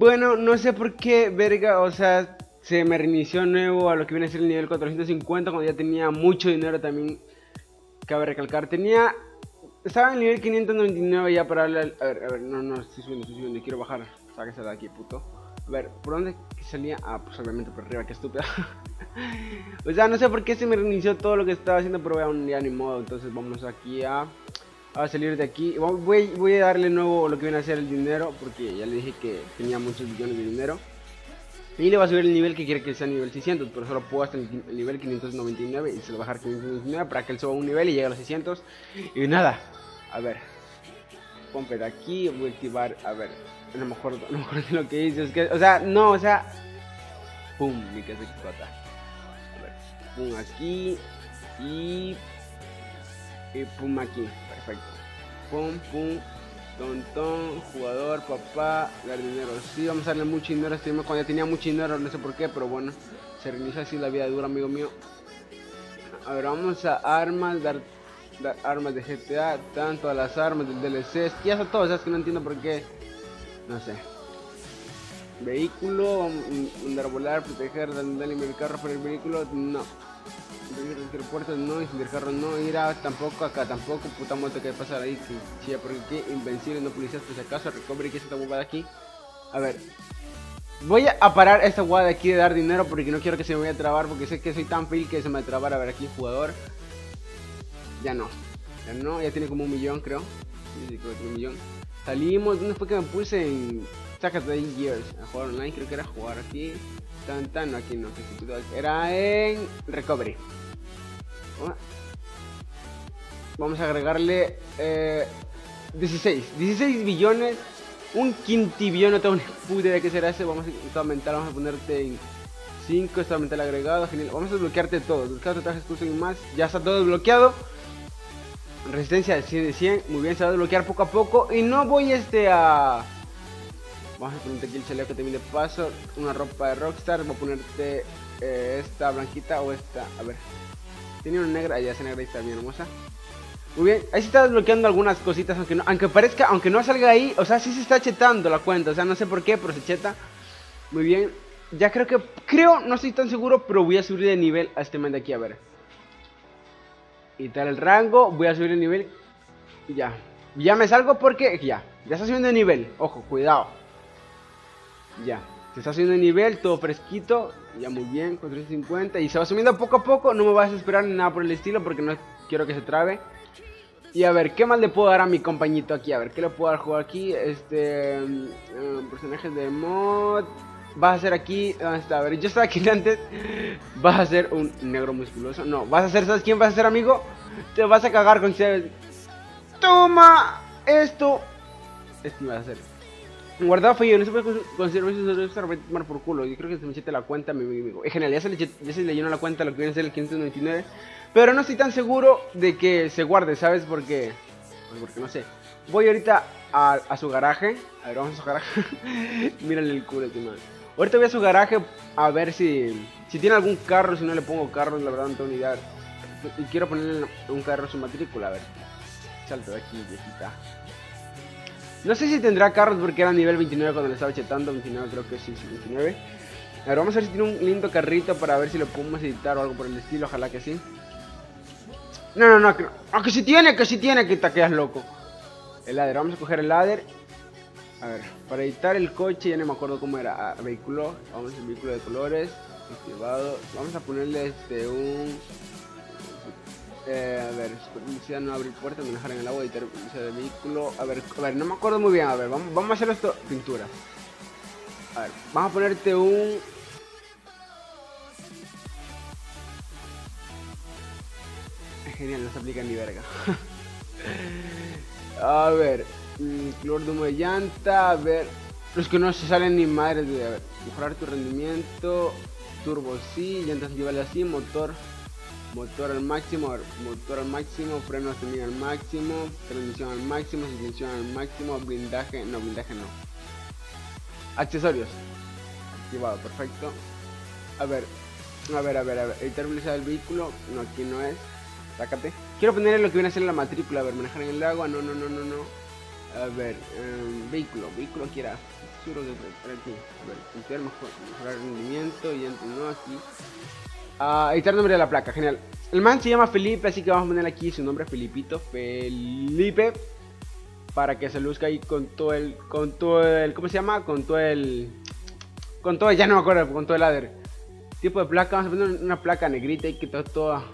Bueno, no sé por qué, verga, o sea, se me reinició nuevo a lo que viene a ser el nivel 450 cuando ya tenía mucho dinero también. Cabe recalcar, estaba en el nivel 599 ya para darle a ver, no, estoy subiendo, quiero bajar. Sáquese de aquí, puto. A ver, ¿por dónde salía? Ah, pues obviamente por arriba, qué estúpida. O sea, no sé por qué se me reinició todo lo que estaba haciendo, pero ya ni modo. Entonces vamos aquí a salir de aquí. Voy a darle nuevo lo que viene a ser el dinero, porque ya le dije que tenía muchos millones de dinero. Y le va a subir el nivel que quiere que sea nivel 600, pero solo puedo hasta el nivel 599 y se lo va a bajar 599 para que él suba un nivel y llegue a los 600. Y nada, a ver, pompe de aquí, voy a activar, a ver, no me acuerdo de lo que hice, es que, o sea, no, o sea, pum, mi que se explota. A ver, pum aquí y pum aquí, perfecto. Pum, pum, tontón, jugador, papá, dar dinero. Sí, vamos a darle mucho dinero a este cuando ya tenía mucho dinero, no sé por qué, pero bueno, se reinicia así la vida dura, amigo mío. A ver, vamos a armas, dar armas de GTA, tanto a las armas del DLC, ya son todas, es que no entiendo por qué, no sé. Vehículo, andar a volar, proteger, darle mi carro por el vehículo, no. Puertas no, encender carro no, ir a tampoco, acá tampoco, puta moto que pasar ahí, que chilla, porque qué, invencible, no policías por si acaso, recobre que esta bobada aquí. A ver, voy a parar esta guada de aquí de dar dinero porque no quiero que se me vaya a trabar, porque sé que soy tan fail que se me va a trabar. A ver aquí, jugador. Ya no, ya tiene como 1.000.000, creo. Sí, creo que tiene 1.000.000. Salimos, ¿dónde fue que me puse? En Sácate de Years, a jugar online, creo que era jugar aquí. No, aquí no, era en Recovery. Vamos a agregarle 16 billones, un quintibillón, no tengo ni puta idea de qué será ese. Vamos a aumentar, vamos a ponerte en 5, está aumentar el agregado, genial. Vamos a desbloquearte todo, desbloqueado trajes exclusivo y más, ya está todo desbloqueado. Resistencia de 100 de 100, muy bien, se va a desbloquear poco a poco. Y no voy vamos a ponerte aquí el chaleco también de paso, una ropa de Rockstar, voy a ponerte esta blanquita o esta, a ver. Tiene una negra, ya esa negra ahí está bien hermosa. Muy bien, ahí se está desbloqueando algunas cositas, aunque parezca, aunque no salga ahí, o sea, sí se está chetando la cuenta, o sea, no sé por qué, pero se cheta. Muy bien, ya no estoy tan seguro, pero voy a subir de nivel a este man de aquí, a ver. Quitar el rango, voy a subir el nivel, ya me salgo porque, ya está subiendo de nivel, ojo, cuidado. Ya, se está subiendo de nivel, todo fresquito, ya muy bien, con 350 y se va subiendo poco a poco, no me vas a esperar ni nada por el estilo porque no quiero que se trabe. Y a ver, ¿qué más le puedo dar a mi compañito aquí? A ver, ¿qué le puedo dar jugar aquí? Personajes de mod. Vas a hacer aquí, ¿dónde está? A ver, yo estaba aquí antes. Vas a ser un negro musculoso. No, vas a ser, ¿sabes quién vas a ser, amigo? Te vas a cagar con... ¡Toma! Esto vas a hacer. Guardado fallido, no se puede considerar eso, se va a tomar por culo. Yo creo que se me chete la cuenta, mi amigo. En general, ya se le llenó la cuenta lo que viene a ser el 599. Pero no estoy tan seguro de que se guarde, ¿sabes? Porque no sé. Voy ahorita a su garaje. A ver, vamos a su garaje. Mírale el culo, este man. Ahorita voy a su garaje a ver si tiene algún carro. Si no le pongo carro, la verdad no tengo ni idea. Y quiero ponerle un carro a su matrícula, a ver. Salto de aquí, viejita. No sé si tendrá carros porque era nivel 29 cuando le estaba chetando. 29 creo que sí, 29. A ver, vamos a ver si tiene un lindo carrito para ver si lo podemos editar o algo por el estilo. Ojalá que sí. No, que sí tiene, que te quedas loco. El ladder, vamos a coger el ladder. A ver, para editar el coche, ya no me acuerdo cómo era. Vehículo, vamos a vehículo de colores. Activado. Vamos a ponerle a ver, superficie, no abrir puertas, manejar en el agua, editar de vehículo. A ver, no me acuerdo muy bien. A ver, vamos a hacer esto, pintura. A ver, vamos a ponerte un... Genial, no se aplica ni verga. A ver, color de humo de llanta, a ver, los que no se salen ni madres de, a ver, mejorar tu rendimiento, turbo sí, llantas llevarle así, motor al máximo, frenos también al máximo, transmisión al máximo, suspensión al máximo, blindaje no, accesorios, activado, perfecto. A ver, editar velocidad del vehículo, no, aquí no es. Sácate. Quiero ponerle lo que viene a ser la matrícula. A ver, manejar en el agua. No. A ver, vehículo quiera. Seguro que para aquí. A ver, limpiar, mejorar rendimiento y no aquí. Editar el nombre de la placa, genial. El man se llama Felipe, así que vamos a poner aquí su nombre, Felipito, Felipe. Para que se luzca ahí con todo el, ¿cómo se llama? Con todo el, ya no me acuerdo, con todo el ladder. Tipo de placa, vamos a poner una placa negrita y que toda.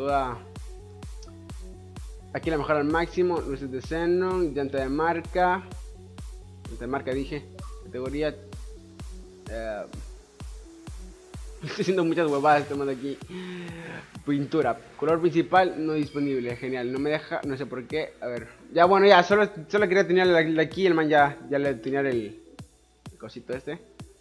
Aquí la mejora al máximo, luces de xenon, llanta de marca. Llanta de marca dije, categoría. Estoy haciendo muchas huevadas tomando aquí. Pintura, color principal no disponible, genial, no me deja, no sé por qué, a ver. Ya bueno, ya, solo quería tener aquí, el man ya le tenía el cosito este.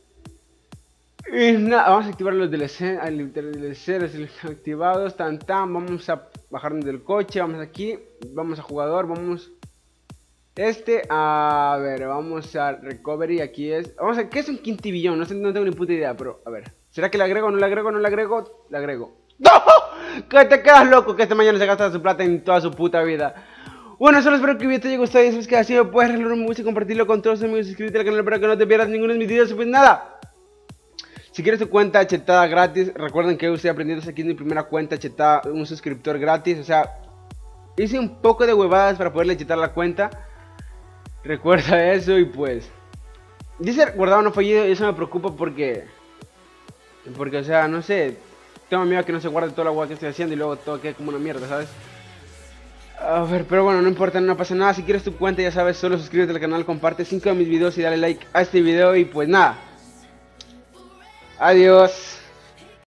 Y nada, vamos a activar los DLC, activados, vamos a bajarnos del coche, vamos aquí, vamos a jugador, vamos a ver, vamos a recovery, aquí es, vamos a, ¿qué es un quintibillón? No sé, no tengo ni puta idea, pero a ver, ¿será que le agrego, no le agrego, no le agrego? Le agrego. ¡No! Que te quedas loco, que este mañana se gasta su plata en toda su puta vida. Bueno, solo espero que el video te haya gustado y sabes que así me puedes regalar un me gusta y compartirlo con todos tus amigos, suscríbete al canal para que no te pierdas ninguno de mis videos, pues nada. Si quieres tu cuenta chetada gratis, recuerden que yo estoy aprendiendo aquí en mi primera cuenta chetada, un suscriptor gratis, o sea, hice un poco de huevadas para poderle chetar la cuenta. Recuerda eso y pues, dice guardado no fallido y eso me preocupa porque, o sea, no sé, tengo miedo a que no se guarde toda la hueá que estoy haciendo y luego todo quede como una mierda, ¿sabes? A ver, pero bueno, no importa, no pasa nada. Si quieres tu cuenta, ya sabes, solo suscríbete al canal, comparte 5 de mis videos y dale like a este video y pues nada. Adiós.